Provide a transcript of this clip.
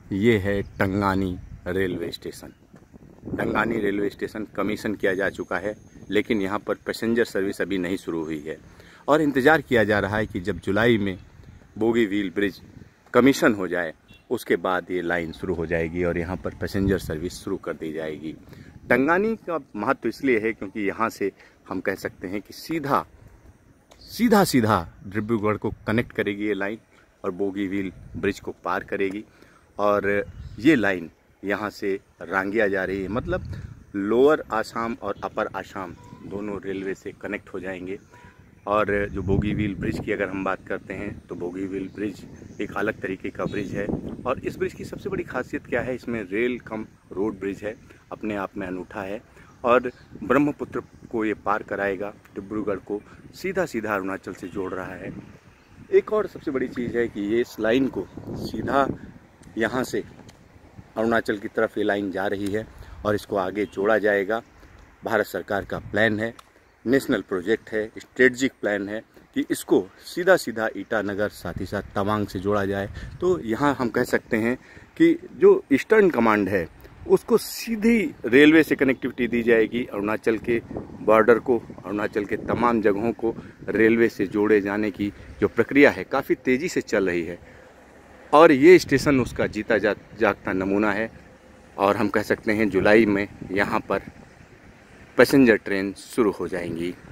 ये है Tangani railway station. Tangani railway station commission किया जा चुका है, लेकिन यहाँ पर पैसेंजर सर्विस अभी नहीं शुरू हुई है और इंतज़ार किया जा रहा है कि जब जुलाई में बोगीबील ब्रिज कमीशन हो जाए उसके बाद ये लाइन शुरू हो जाएगी और यहाँ पर पैसेंजर सर्विस शुरू कर दी जाएगी। टंगानी का महत्व इसलिए है क्योंकि यहाँ से हम कह सकते हैं कि सीधा डिब्रूगढ़ को कनेक्ट करेगी ये लाइन और बोगीबील ब्रिज को पार करेगी। और ये लाइन यहाँ से रांगिया जा रही है, मतलब लोअर आसाम और अपर आसाम दोनों रेलवे से कनेक्ट हो जाएंगे। और जो बोगीबील ब्रिज की अगर हम बात करते हैं तो बोगीबील ब्रिज एक अलग तरीके का ब्रिज है और इस ब्रिज की सबसे बड़ी खासियत क्या है, इसमें रेल-कम-रोड ब्रिज है, अपने आप में अनूठा है और ब्रह्मपुत्र को ये पार कराएगा, डिब्रूगढ़ को सीधा अरुणाचल से जोड़ रहा है। एक और सबसे बड़ी चीज़ है कि ये इस लाइन को सीधा यहाँ से अरुणाचल की तरफ ये लाइन जा रही है और इसको आगे जोड़ा जाएगा। भारत सरकार का प्लान है, नेशनल प्रोजेक्ट है, स्ट्रेटजिक प्लान है कि इसको सीधा ईटानगर साथ ही साथ तवांग से जोड़ा जाए। तो यहाँ हम कह सकते हैं कि जो ईस्टर्न कमांड है उसको सीधी रेलवे से कनेक्टिविटी दी जाएगी। अरुणाचल के बॉर्डर को, अरुणाचल के तमाम जगहों को रेलवे से जोड़े जाने की जो प्रक्रिया है काफ़ी तेज़ी से चल रही है और ये स्टेशन उसका जीता जागता नमूना है। और हम कह सकते हैं जुलाई में यहाँ पर पैसेंजर ट्रेन शुरू हो जाएंगी।